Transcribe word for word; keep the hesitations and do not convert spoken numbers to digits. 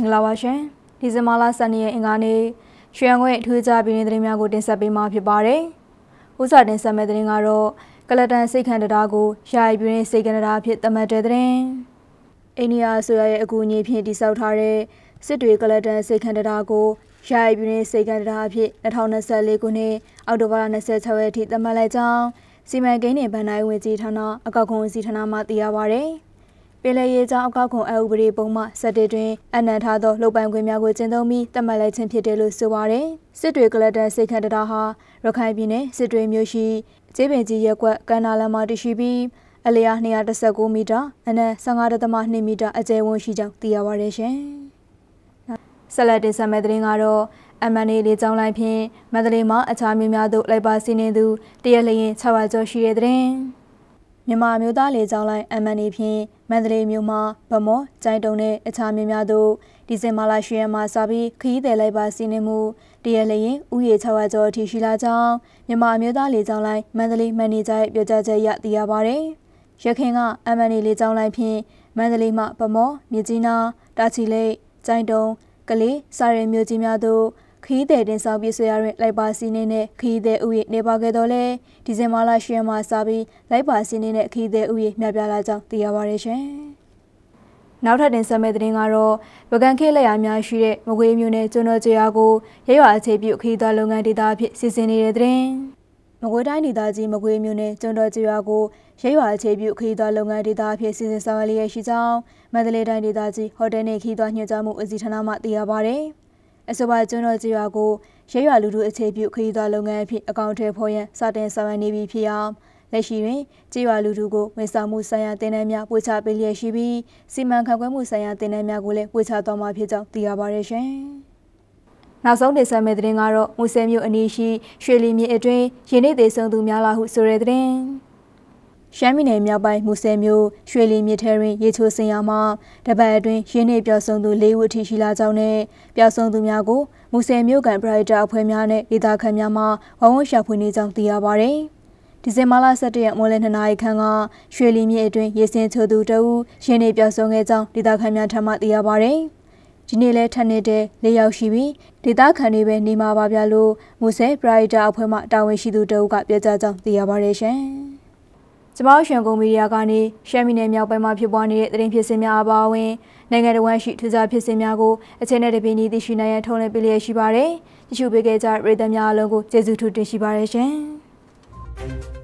င်္ဂလာပါရှင်ဒီဇင်ဘာလဆယ်ရက်နေ့အင်္ဂါနေ့ရွှေရန်ကုန်ရဲ့ထူးခြားပြည်တွင်းသတင်းများကိုတင်ဆက်ပေးမှာဖြစ်ပါတယ်။ဥစားတင်ဆက်မယ့်သတင်းကတော့ကလတန်စိတ်ခံတရားကိုယာယီပြည်တွင်းစိတ်ခံတရားဖြစ်သတ်မှတ်တဲ့သတင်း။အိန္ဒိယအစိုးရရဲ့အကူအညီဖြင့်တည်ဆောက်ထားတဲ့စစ်တွေကလတန်စိတ်ခံတရားကိုယာယီပြည်တွင်းစိတ်ခံတရားဖြစ်၂၀၂၄ခုနှစ်အောက်တိုဘာလ၂၆ရက်အထိသတ်မှတ်လိုက်ကြောင်းစီမံကိန်းနှင့်ဗဏ္ဍာရေးဝန်ကြီးဌာနအကောက်ခွန်ဦးစီးဌာနမှသိရပါဗျ။ပင်လယ်ရေကြောင်းအကောက်ခွန်အဥပဒေပုံမှ၁၁တွင်အနံထားသောလုပ်ပိုင်ခွင့်များကိုကျင့်သုံးပြီးသတ်မှတ်လိုက်ခြင်းဖြစ်တယ်လို့ဆိုပါတယ်။စစ်တွေကလတန်စိတ်ခံတရားဟာရခိုင်ပြည်နယ်စစ်တွေမြို့ရှိကျေးပင်ကြီးရပ်ကွက်ကန္နာလမ်းမှာတည်ရှိပြီးအလျား၂၁၉မီတာအနံ၁၅.၂မီတာအကျယ်ဝန်းရှိကြောင်းသိရပါတယ်ရှင်။ဆက်လက်တင်ဆက်မယ့်သတင်းကတော့အမ်အန်အေလေးကြောင်းလိုင်းဖြင့်မန္တလေးမှာအခြားမြို့များသို့လိုက်ပါစီးနှင်သူတရက်လျင်၆၀၀ကျော်ရှိတဲ့သတင်းမြန်မာမျိုးသားလေကြောင်းလိုင်းအမ်အန်အေဖြင့်မန္တလေးမြို့မှာဗမော်ကျိုင်းတုံနဲ့အခြားမြို့များသို့ဒီဇင်ဘာလ၈ရက်မှာစပြီးခရီးသည်လိုက်ပါစီးနှင်မှုတရက်လျင်ဥယေ၆၀၀ကျော်အထိရှိလာကြောင်းမြန်မာမျိုးသားလေကြောင်းလိုင်းမန္တလေးမန်နေဂျာရဲ့ပြောကြားချက်အရသိရပါဗျ။ရခိုင်ကအမ်အန်အေလေကြောင်းလိုင်းဖြင့်မန္တလေးမှဗမော်မြစ်ကြီးနားတာချီလိတ်ကျိုင်းတုံကလေးစတဲ့မြို့ကြီးများသို့ခရီးသည်တင်ဆောင်ပစ္စည်းရတွင်လိုက်ပါစီးနေတဲ့ခရီးသည်ဥယျာဉ်နေပါခဲ့တော့လဲဒီဇင်ဘာလ၈ရက်မှာစပြီးလိုက်ပါစီးနေတဲ့ခရီးသည်ဥယျာဉ်များပြားလာကြောင်းသိရပါတယ်ရှင်။နောက်ထပ်တင်ဆက်မယ့်သတင်းကတော့ဗကန်ခေလက်ရများရှိတဲ့မကွေးမြို့နယ်ကျွန်းတော်ကျေးရွာကိုရဲရွာအခြေပြုခရီးသွားလုပ်ငန်းဒေသအဖြစ်စီစဉ်နေတဲ့သတင်း။မကွေးတိုင်းဒေသကြီးမကွေးမြို့နယ်ကျွန်းတော်ကျေးရွာကိုရဲရွာအခြေပြုခရီးသွားလုပ်ငန်းဒေသအဖြစ်စီစဉ်ဆောင်ရွက်လျက်ရှိကြောင်းမန္တလေးတိုင်းဒေသကြီးဟိုတယ်နှင့်ခရီးသွားညွှန်ကြားမှုဦးစီးဌာနမှသိရပါတယ်။အဆိုပါကျွန်းတော်ကျေးရွာကိုရဲရွာလူထုအခြေပြုခရီးသွားလုပ်ငန်းအဖြစ်အကောင့်ထဲဖော်ရန်စတင်ဆောင်ရွက်နေပြီဖြစ်အောင်လက်ရှိတွင်ကျေးရွာလူထုကိုဝန်ဆောင်မှုဆိုင်ရာတင်နန်းများပွေချပေးလျက်ရှိပြီးစီမံခန့်ခွဲမှုဆိုင်ရာတင်နန်းများကိုလည်းပွေချသွားမှာဖြစ်ကြောင်းသိရပါတယ်ရှင်။နောက်ဆုံးတင်ဆက်မယ့်သတင်းကတော့မူဆယ်မြို့အနီးရှိရွှေလီမြစ်အတွင်းရင်းနှီးသေးဆုံးသူများလာဟုဆိုတဲ့သတင်းရှမ်းပြည်နယ်မြောက်ပိုင်းမူဆယ်မြို့ရွှေလီမြစ်ထဲတွင်ရေချိုးစင်ရမှာတပတ်အတွင်းရင်းနှီးပျောက်ဆုံးသူ၄ဦးအထိရှိလာကြောင်းနဲ့ပျောက်ဆုံးသူများကိုမူဆယ်မြို့ကန်ပရိုက်တာအဖွဲ့များနဲ့ဒေသခံများမှဝဝရှာဖွေနေကြောင်းသိရပါဗျ။ဒီဇင်ဘာလ၁၁ရက်မိုးလယ်၂နာရီခန့်ကရွှေလီမြစ်အတွင်းရေစင်ချိုးသူတဦးရင်းနှီးပျောက်ဆုံးခဲ့ကြောင်းဒေသခံများထံမှသိရပါဗျ။ဒီနေ့လဲထပ်နေတဲ့၄ယောက်ရှိပြီးဒေသခံတွေပဲနေမှာပါဗျလို့မူဆယ်ပရိုက်တာအဖွဲ့မှတာဝန်ရှိသူတဦးကပြောကြားကြောင်းသိရပါဗျရှင်။ကျမတို့ရွှေကုန်းမီဒီယာကနေရှမ်းပြည်နယ်မြောက်ပိုင်းမှာဖြစ်ပွားနေတဲ့သတင်းဖြစ်စဉ်များအပါအဝင်နိုင်ငံတော်ဝန်ရှိထူးခြားဖြစ်စဉ်များကိုအချိန်နဲ့တပြေးညီသိရှိနိုင်ရန်ထုံးလင်းပေးလျက်ရှိပါတယ်။ကြည့်ရှုပေးကြတဲ့ပရိသတ်များအားလုံးကိုကျေးဇူးထူးတင်ရှိပါတယ်ရှင်။